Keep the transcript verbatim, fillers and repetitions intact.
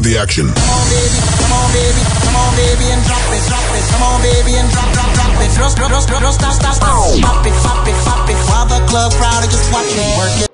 the action. Come on, baby, come on, baby, come on, baby, and drop it, drop it. Come on, baby, and drop, drop, drop it. Don't, don't, don't, don't stop, stop, stop. Pop it, pop it, pop it. While the club crowd are just watching. Work it